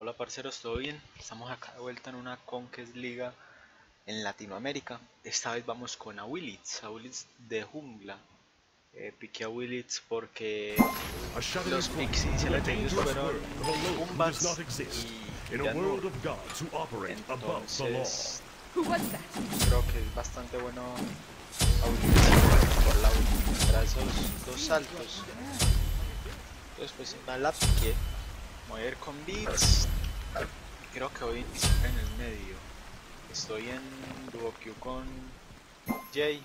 Hola parceros, ¿todo bien? Estamos acá de vuelta en una Conquest Liga en Latinoamérica. Esta vez vamos con a Willits de jungla. Piqué a Willits porque los picks iniciales de ellos fueron Pumbas y Yanur. Entonces creo que es bastante bueno a Willits por la ulti contra esos dos saltos. Entonces pues la piqué. Voy a ir con Beats. Creo que voy a iniciar en el medio. Estoy en duo queue con Jay.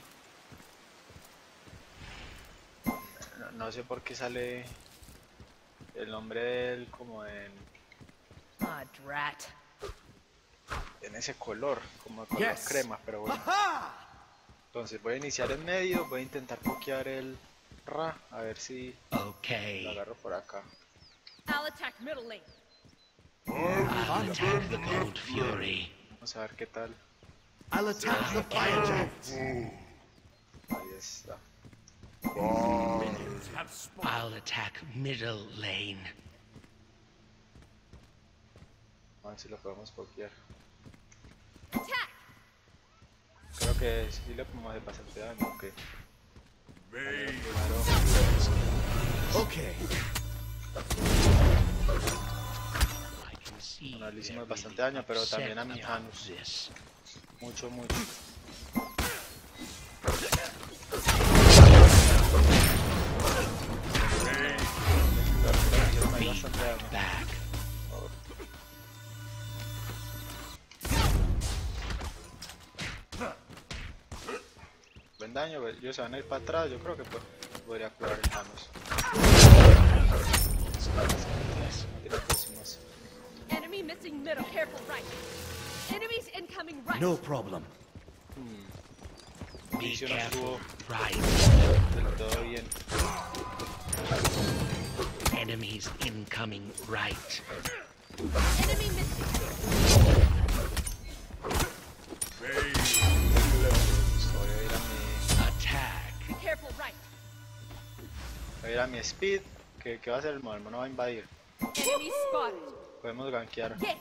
No sé por qué sale el nombre de él como en ese color, como de color crema, pero bueno. Entonces voy a iniciar en medio, voy a intentar pokear el Ra, a ver si lo agarro por acá. I'll attack middle lane. I'll attack the Gold Fury. Vamos a ver qué tal. I'll attack the fire giants. Ahí está. I'll attack middle lane. A ver si lo podemos pokear. Attack! Creo que sí le podemos hacer bastante daño, aunque... Okay. Bueno, le hicimos bastante daño, pero también a mi Janus. Mucho. Buen daño, ellos se van a ir para atrás, yo creo que podría curar el Janus. Enemy missing middle. Careful right. Enemies incoming right. No problem. Be Inicio no careful, estuvo right. del todo bien. Enemies incoming right. Enemy missing. Voy a ir a mi... Attack. Be careful right. Voy a ir a mi speed, que va a ser el Molmo, no va a invadir. Enemy spotted. Podemos gankear. Get.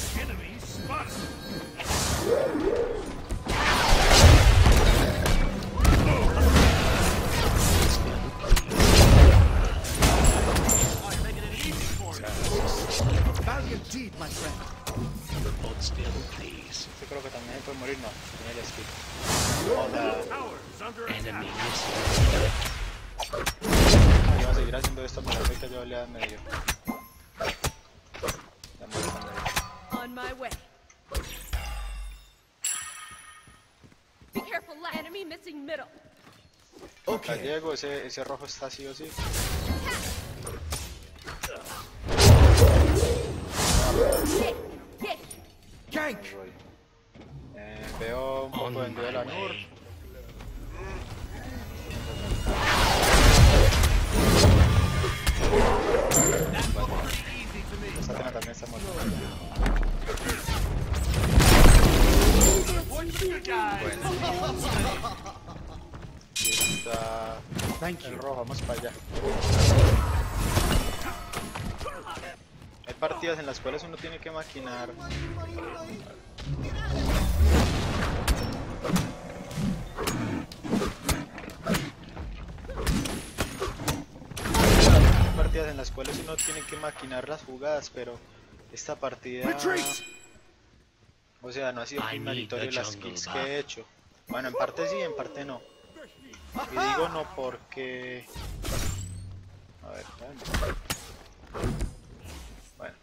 Valiant deed, my friend. Hold still, please. Yo creo que también puede morir, no, tiene el speed. Hola. Enemy missing. Yo voy a seguir haciendo esto para ahorita yo le da medio. Ya me está medio. On my way. Be careful left. Enemy missing middle. Acá Okay. llego, ese rojo está así o sí. Get. Gank. Ahí voy. Veo un poco On de envío de la my NUR. way. Esta pena también está muerta. Bueno. Y está Thank el you. rojo, vamos para allá. Hay partidas en las cuales uno tiene que maquinar. Hay partidas en las cuales uno tiene que maquinar las jugadas, pero esta partida, Retreat. o sea, no ha sido I muy need meritorio the las jungle kills buff. que he hecho. Bueno, en parte sí, en parte no. Y digo no porque... A ver, bueno.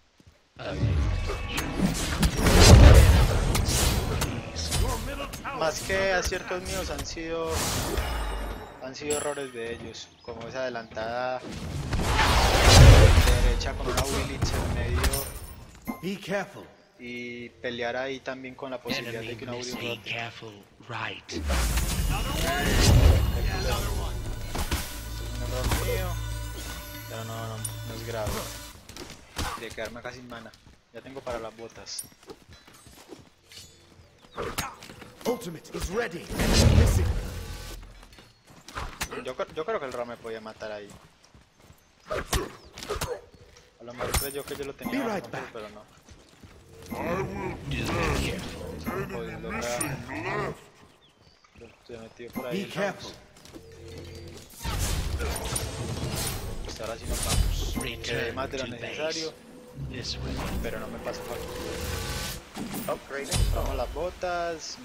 Más que aciertos míos han sido errores de ellos, como esa adelantada derecha con una Willits en medio Be careful. y pelear ahí también con la posibilidad Enemy de que una Willits missing. Be rote. careful, right. Es un error mío, pero no es grave. De quedarme casi sin mana. Ya tengo para las botas. Ultimate is ready. Enemy missing. Yo creo que el Ra me podía matar ahí. A lo mejor creyó que yo lo tenía Be bajo right control, back. pero no. Do be careful. Pues logra... Se metió por ahí Be el careful. Pues ahora sí nos vamos. Quedé Return más de lo to necesario, base. This way. pero no me paso factura. Compramos las botas.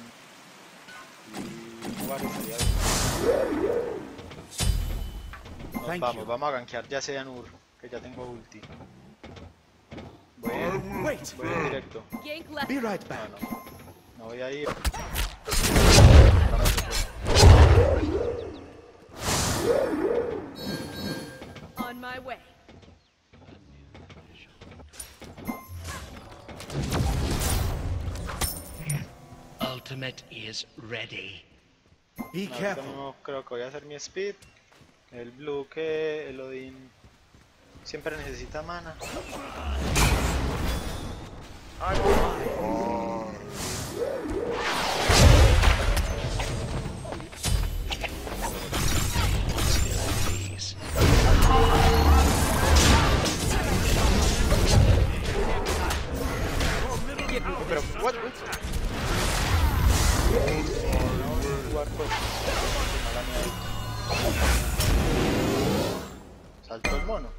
Y jugar estaría bien. Nos Thank vamos, you. vamos a gankear ya sea Nur, que ya tengo ulti. Voy a ir, Wait. voy a ir directo. Gank left. Be right back. No voy a ir. On my way. Ultimate is ready. Be Ahorita careful. mismo creo que voy a hacer mi speed. El blue que el Odin siempre necesita mana. Please. Pero, what? No, jugar pues. Mala mía. Saltó el mono.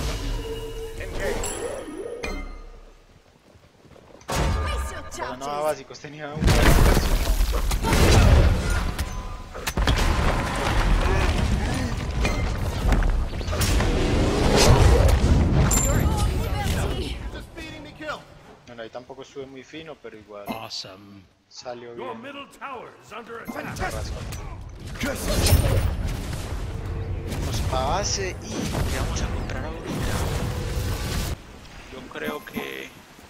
Pero no, básicos, tenía un... Bueno, ahí tampoco estuve muy fino, pero igual Awesome. salió Your bien. middle tower is under attack. Curse. Vamos para base y ¿qué vamos a comprar ahorita? Yo creo que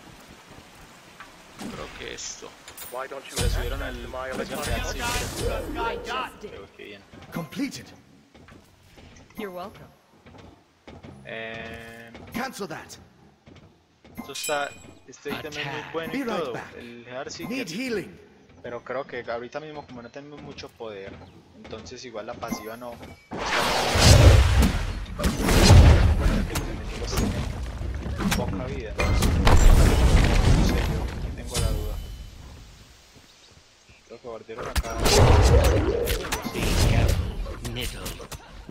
esto. Le subieron el precio real, sí, I just did. creo que bien. Completed. You're welcome. Cancel that. Esto está, este ítem es muy bueno y Be right todo, back. el Heartseeker, Need healing. pero creo que ahorita mismo como no tenemos mucho poder, entonces igual la pasiva no. Recuerda que los enemigos tienen poca vida. No sé, yo tengo la duda. Creo que guardaron acá. Be careful. Middle.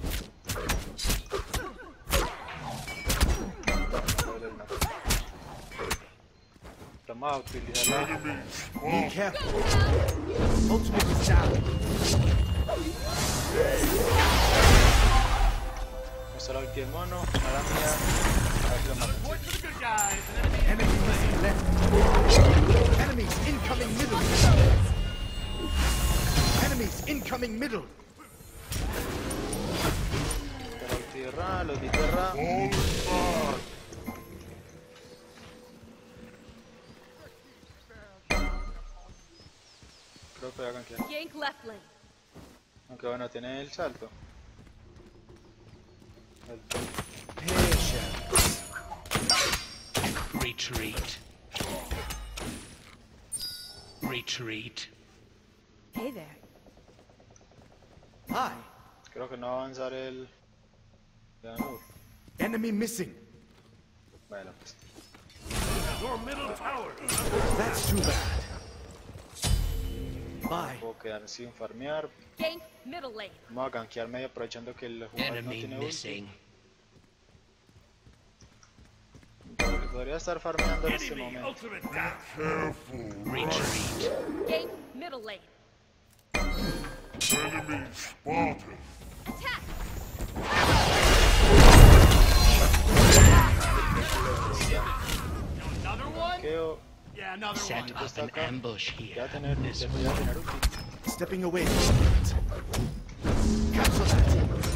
Vamos a utilizarla. Be careful. Ultimate is down. Nuestra ulti del mono, mala mía. A ver si lo mato. Enemy missing left. Enemies incoming middle. Enemies incoming middle. La ulti de Ra, los di de Ra. Creo que voy a gankear. Gank left lane. Aunque bueno, tiene el salto. Retreat. Retreat. Hey there. Hi. Creo que no va a avanzar el... Danur. Enemy missing. Bueno, pues. Your middle tower is under That's too bad. Bye. Puedo quedar sin farmear. Gank middle lane. Vamos a gankear medio aprovechando que el jugador no Enemy tiene ulti. missing. Podría estar farmeando en este enemy momento. ultimate down. Retreat. Gank middle lane. Attack. Another one? Gankeo. Yeah, another Set one. up an ambush Ya here. tener, This ya way. tener ulti. Stepping away. Cancel that.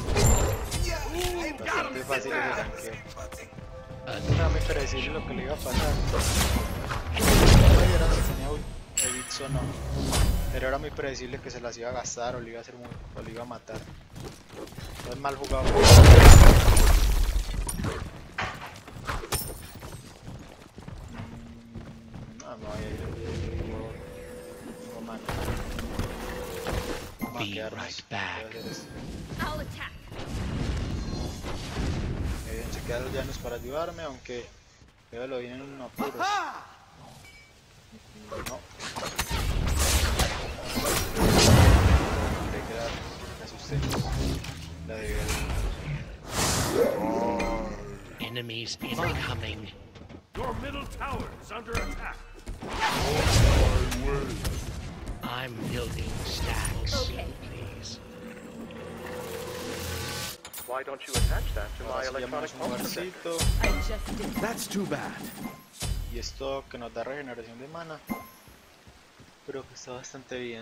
Bastante fácil ese gankeo. An- Era muy predecible lo que le iba a pasar. No era si tenía edits o no. Pero era muy predecible que se las iba a gastar o le iba a hacer muy, o le iba a matar. No es mal jugado. No, no hay. Tengo mana. Vamos a Be quedarnos. right back. Voy a hacer esto. I'll attack. Bien. se quedan los llanos para ayudarme, aunque veo lo vienen en apuros. No. Creí que era... me asusté. La de... Enemies incoming. Your middle tower is under attack. I'm building stacks. Okay. Please. Why don't you attach that to my Ahora sí electronic llamamos un pulse protector? lugarcito. I just did. That's too bad. Y esto que nos da regeneración de mana. Pero que está bastante bien.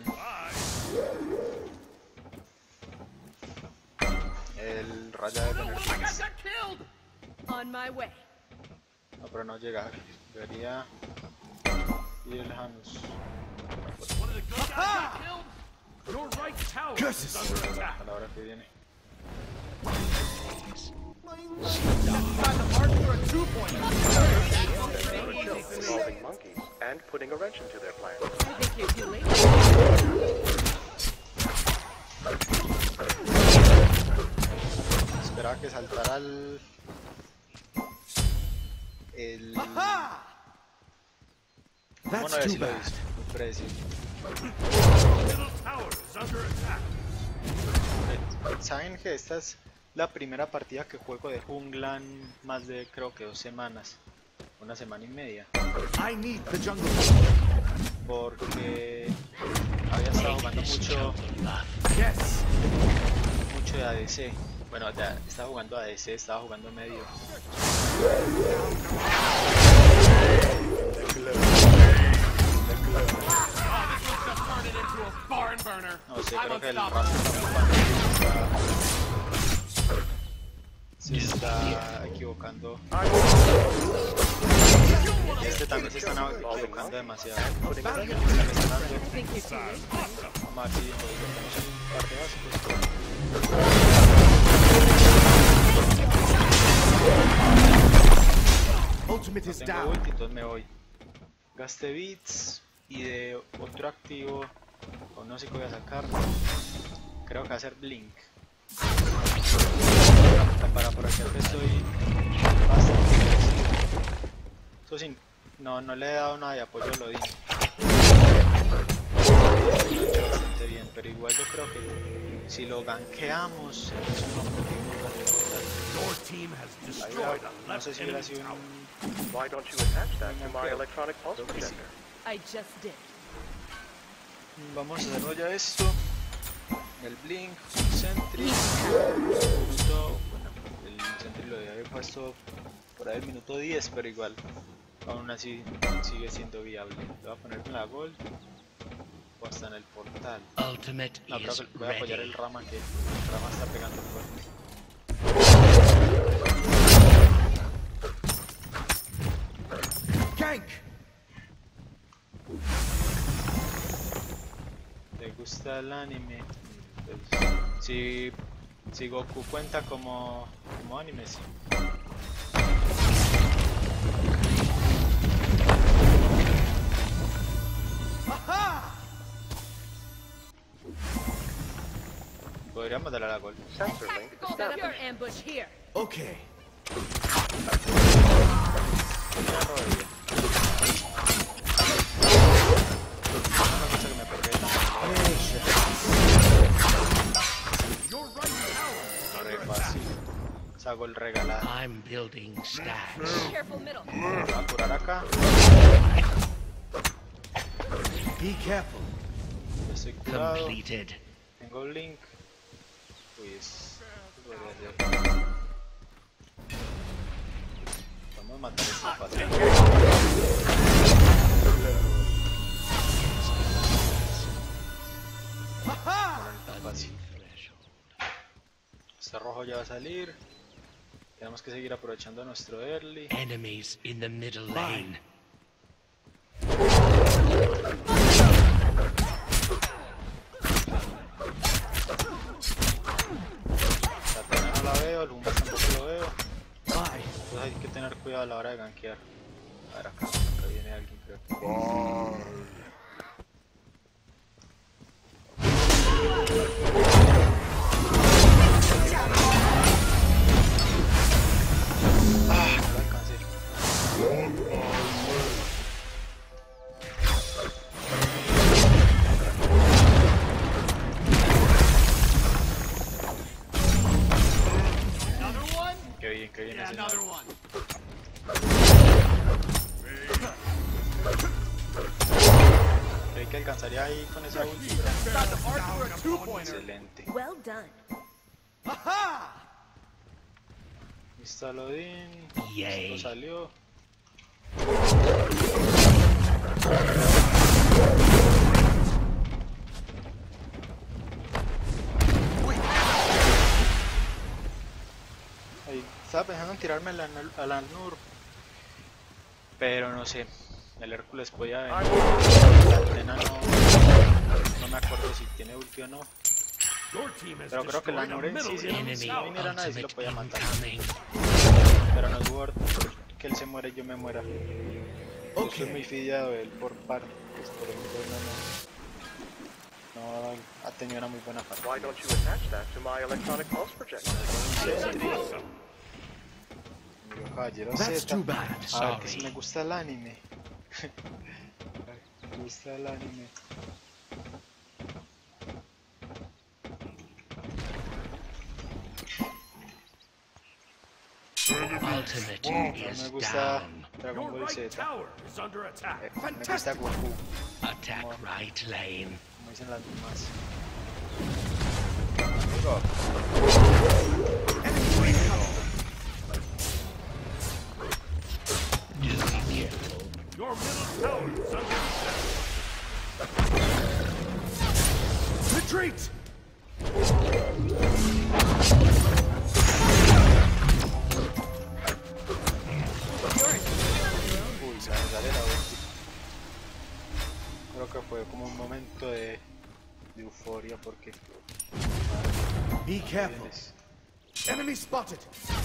El rayo de tener pins. On my way. No, pero no llega. Debería ir lejanos. One of the good guys got killed. Your right tower is Curses! under attack. A la hora que viene. Involving monkeys and putting a wrench into their plans. I think you're too late. Esperaba que saltara el That's bueno, a ver too si lo he bad. visto. Muy predecible. Middle tower is under attack. Saben que esta es la primera partida que juego de jungla en más de creo que 2 semanas. Una semana y media. I need the jungle. Porque había estado jugando mucho Yes. de ADC. Bueno, ya estaba jugando ADC, estaba jugando medio. No sé, creo que el Rafa se está equivocando. Y este también se están equivocando demasiado. Putting a wrench I think you're too late. Vamos a ver si intentamos un par de básicos. Ultimate No is tengo down. ulti, entonces me voy. Gaste bits y de otro activo, o no sé qué voy a sacar. Creo que va a ser Blink. Para aprovechar que estoy bastante agresivo. Eso sí, no le he dado nada de apoyo a Odin. Bastante bien, pero igual yo creo que si lo gankeamos es un objetivo bastante importante. Your team has Ahí destroyed a no sé left si hubiera enemy sido tower. Why don't you attach that to my electronic pulse Creo que sí. protector? I just did. Vamos a hacerlo ya esto. El Blink, un Sentry. Justo, bueno, el Sentry lo había puesto por ahí el minuto 10, pero igual, aún así sigue siendo viable. Lo voy a poner con la Gold o hasta en el portal. Ultimate No, creo is que voy a apoyar el ready. Rama, que el Rama está pegando fuerte. Gank. ¿Te gusta el anime? Pues, si Goku cuenta como anime, sí. Podríamos darle a la Gold. Sensor link Set up established. your ambush here. Okay. Una rodilla. Una cosa que me pegué. Your right tower is Re under attack. fácil. Esa Gold regalada. I'm building stacks. Careful middle. Voy a curar acá. Be careful. Ya estoy curado. Completed. Tengo Link. Pues. ¿Qué podría hacer? Vamos a matar a este patrón. Tan fácil. Este rojo ya va a salir. Tenemos que seguir aprovechando nuestro early. Enemies in the middle lane. Satana no la veo, Lumbas tampoco lo veo. Bye. Entonces hay que tener cuidado a la hora de gankear. A ver, acá viene alguien, creo. Qué bien ese man. Creí que alcanzaría ahí con esa ulti, pero... Excelente. Well done. Listo, Lodin. Yay. Esto salió. Ahí, estaba pensando en tirarme a la Nur, pero no sé, el Hércules podía venir, la Atena no me acuerdo si tiene ulti o no, pero creo que la Nur en sí, si Enemy no viniera nadie, sí lo ultimate podía matar, incoming. pero no es worth que él se muera y yo me muera. Yo soy muy fideado de él por partes, por ejemplo, no ha tenido una muy buena partida. Why don't you attach that to my electronic pulse projector? Amigo Caballero That's Z. too bad. A ver, que si Sorry. me gusta el anime. Me gusta el anime. Ultimate No is me gusta down. Dragon Your Ball right Z. tower is under attack. Me gusta Goku, Attack right lane. como dicen las demás. Do be careful. Your middle tower is under attack. Retreat! Uy, se me sale la ulti. Creo que fue como un momento de euforia porque Be careful. vienes. Enemy spotted.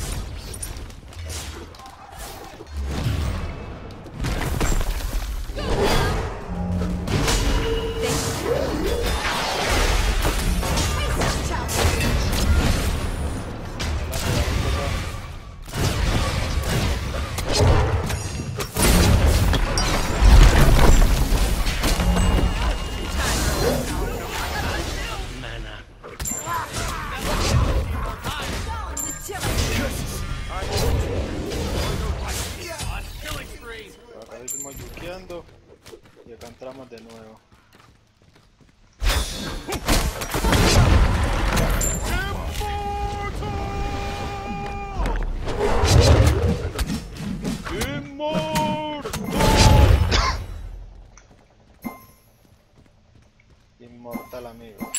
Mana. Killing spree. Por acá seguimos yukeando y acá entramos de nuevo. Inmortal, amigo.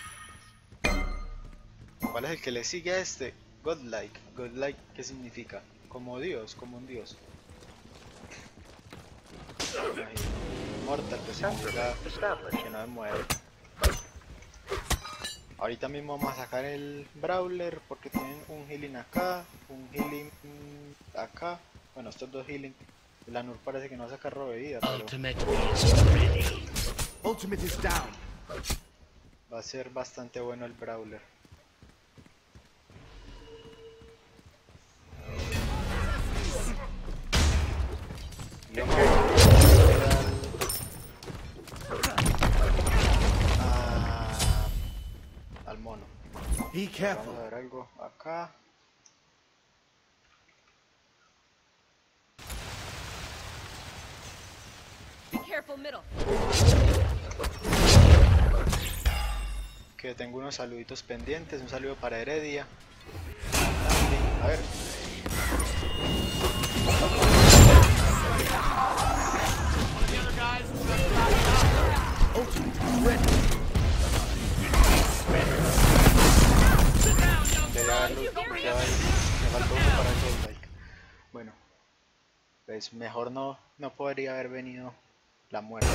¿Cuál es el que le sigue a este? Godlike. Godlike, ¿qué significa? Como Dios, como un Dios. Inmortal, que significa que no se muere. Ahorita mismo vamos a sacar el Brawler porque tienen un healing acá, un healing acá. Bueno, estos dos healing. La Nur parece que no saca robo de vida, pero Ultimate is ready. Ultimate is down. va a ser bastante bueno el Brawler. Y vamos a ver al mono. Be careful. Vamos a ver algo acá. Be careful, middle. Que tengo unos saluditos pendientes. Un saludo para Heredia. A ver. Ultimate is ready. Ya me faltó uno para el Godlike. Bueno, pues mejor no podría haber venido la muerte.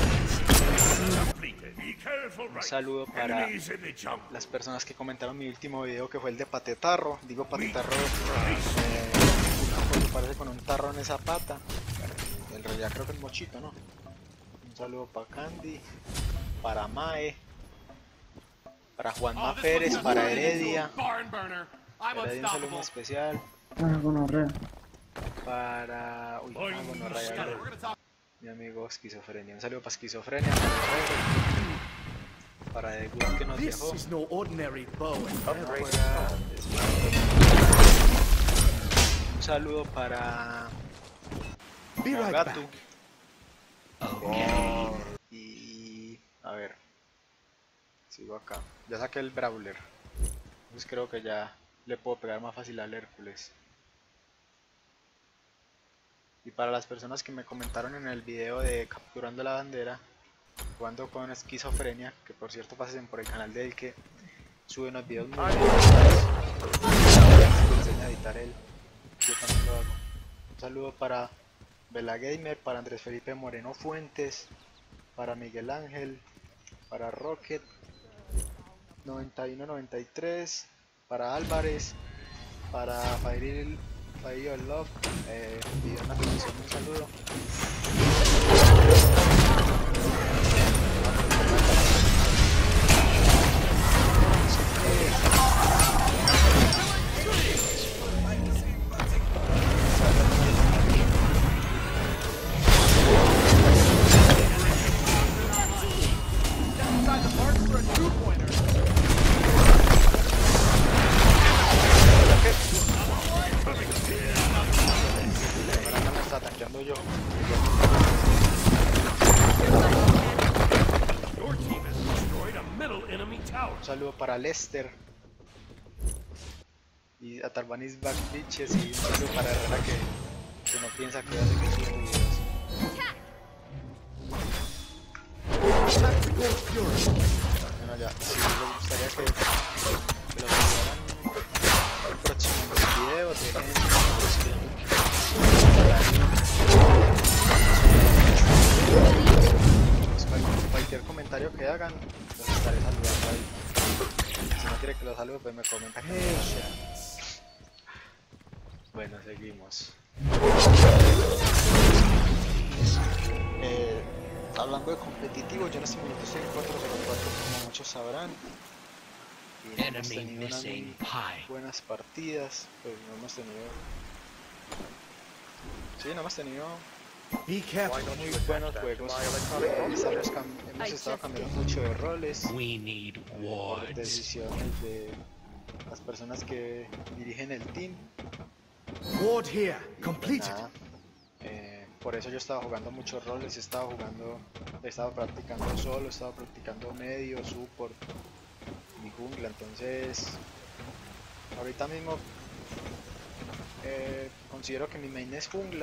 Be careful, Un right. saludo para Enemies in the jungle. las personas que comentaron mi último video, que fue el de Patetarro. Digo Patetarro porque parece con un tarro en esa pata. En realidad creo que es mochito, ¿no? Un saludo para Candy, para Mae, para Juanma Pérez, para Heredia. Barn burner. I'm Heredia un saludo muy unstoppable. especial. Ah, gonorrea. para... Uy, bueno, Rayador. Mi amigo Esquizofrenia. Un saludo para Esquizofrenia. Para The Good que nos This dejó. is no ordinary bow and arrow. Un saludo para Be right Nagatu. back. Y a ver, sigo acá. Ya saqué el Brawler. Entonces creo que ya le puedo pegar más fácil al Hércules. Y para las personas que me comentaron en el video de capturando la bandera, jugando con Esquizofrenia, que por cierto pasen por el canal de él que sube unos videos muy buenos. Me enseña a editar él. Yo también lo hago. Un saludo para Vela Gamer, para Andrés Felipe Moreno Fuentes, para Miguel Ángel, para Rocket 9193, para Álvarez, para Fire Love, video una transmisión, un saludo. Ahora me está atacando yo. Your team has destroyed a middle enemy tower. Un saludo para Lester y a Tarbanis Back Bitches, y un saludo para Herrera que no piensa que hace que sus videos. Tactical fury. Bueno, ya, si les gustaría que lo vieran el próximo video, dejen cualquier comentario que hagan, los estaré saludando ahí. Si no quiere que los salude, pues me comenta que no lo sea. Bueno, seguimos. Hablando de competitivo, yo en este momento estoy en 4-0-4 como muchos sabrán. Y hemos Enemy tenido unas missing muy pie. buenas partidas, pues no hemos tenido... Sí, no hemos tenido Be careful. muy buenos juegos. Hemos estado cambiando mucho de roles, We need por wards. decisiones de las personas que dirigen el team. Ward here. Pues Completed. nada, por eso yo estaba jugando muchos roles, estaba practicando solo, estaba practicando medio, support y jungla, entonces ahorita mismo considero que mi main es jungla.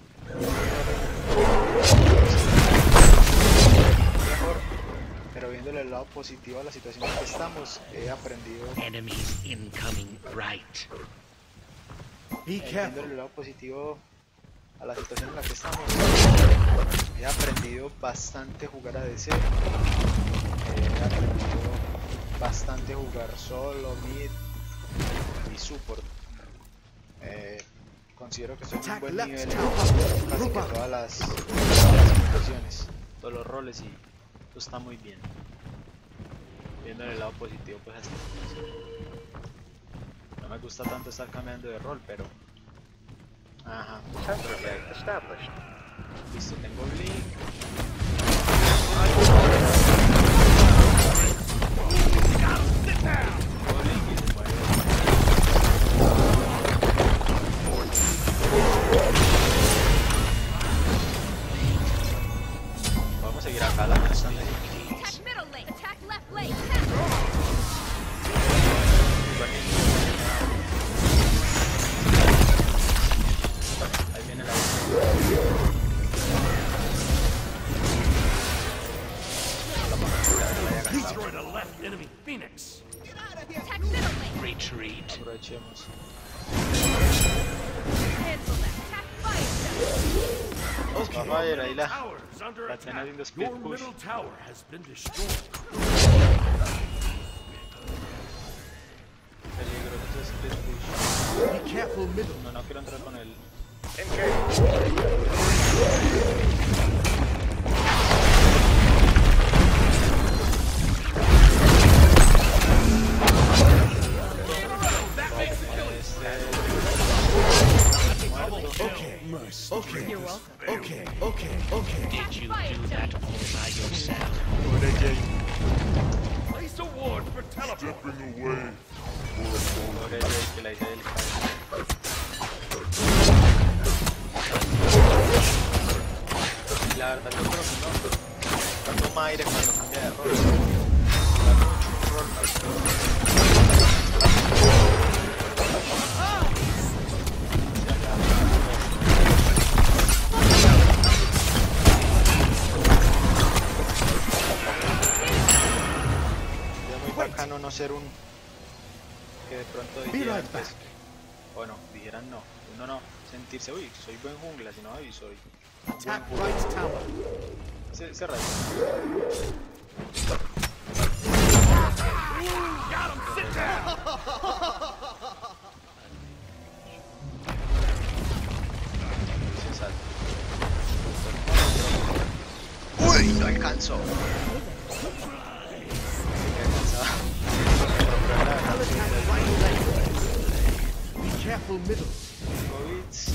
Mejor, pero viéndole el lado positivo a la situación en que estamos, he aprendido, Enemies incoming right. Be viéndole careful. el lado positivo a la situación en la que estamos, he aprendido bastante a jugar a DC, he aprendido bastante a jugar solo, mid y support. Considero que estoy en un Attack buen left nivel tower. en casi Group que up. todas las situaciones, todos los roles, y eso está muy bien. Viéndole el lado positivo, pues hasta no me gusta tanto estar cambiando de rol, pero ajá, Sensor established. listo, tengo Blink. Tengo Blink y se mueve. Vamos a seguir acá, la que están ahí. Attack middle lane. Attack left lane. Attack. Ahí viene la Destroyed a left enemy Phoenix. Attack middle lane. Retreat. aprovechemos. Cancel that. Attack fire. Fire, ahí la Tower is under la attack. tiene haciendo speed Your push. middle tower has been destroyed. Peligroso ese speed push. Be careful, middle. No quiero entrar con él. Engage. That makes it kill. Muerto. Okay. Okay, okay, okay. Did you do that all by yourself? Place a ward for teleport. Pobre Jay, que la idea del cae. La verdad yo creo que no toma aire cuando cambia de rol. Da mucho rol es muy bacano no ser un que de pronto dijeran pues, bueno, dijeran no, uno no sentirse, uy, soy buen jungla, sino uy, soy Attack right tower. se raya. Se salta. Uy, no alcanzó. Be careful middle. Bits.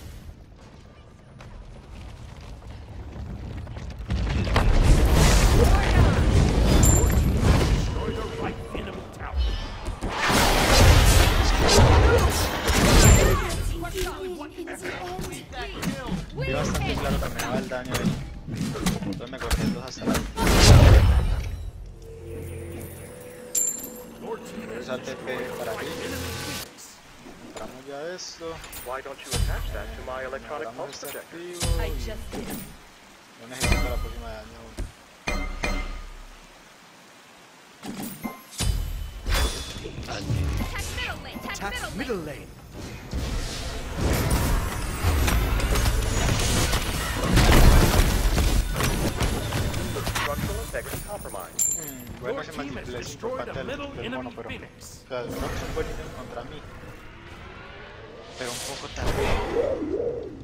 Destroy the right enemy tower. Y bastante claro también va el daño ahí. Entonces me corté dos hasta la. Entonces ATP para aquí. Entramos ya esto. Why don't you attach that to my electronic Agarramos pulse este projector? activo I y just did. no necesito la próxima daño aún. Attack middle lane. Attack middle Attack lane. middle lane. Structural integrity compromised. Bueno, Your ese team has multiplayer es destroyed importante a middle del mono, enemy pero Phoenix. o sea, no que son buenos contra mí, pero un poco tarde.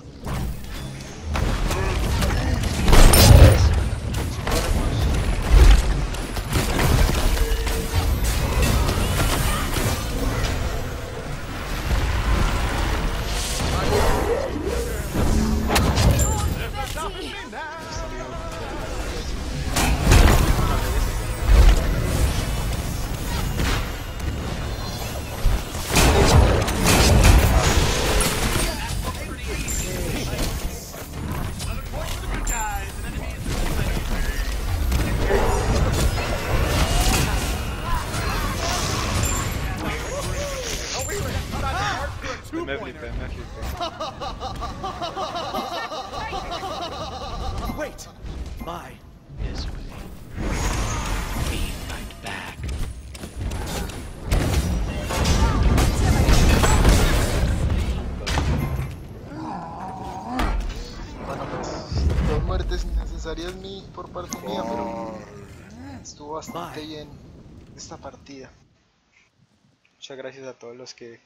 Me flipé. Wait. My. This way. Be right back. Bueno, pues, dos muertes innecesarias por parte mía, pero estuvo bastante bien esta partida. Muchas gracias a todos los que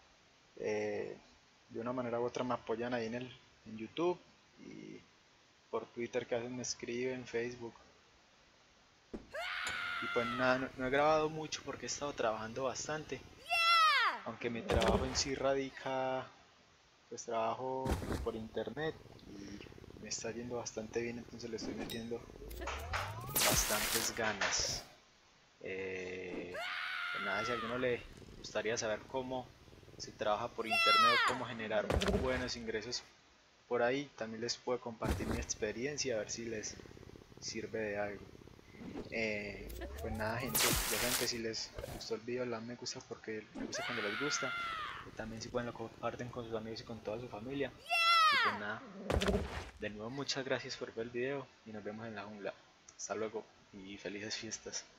de una manera u otra me apoyan ahí en YouTube y por Twitter, que a veces me escriben, Facebook. Y pues nada, no he grabado mucho porque he estado trabajando bastante. Aunque mi trabajo en sí radica, pues trabajo por internet y me está yendo bastante bien, entonces le estoy metiendo bastantes ganas. Pues nada, si a alguno le gustaría saber cómo se trabaja por internet o cómo generar buenos ingresos por ahí, también les puedo compartir mi experiencia, a ver si les sirve de algo. Pues nada, gente, ya saben que si les gustó el video, le dan me gusta porque me gusta cuando les gusta. Y también si pueden lo comparten con sus amigos y con toda su familia. Y pues nada, de nuevo muchas gracias por ver el video y nos vemos en la jungla. Hasta luego y felices fiestas.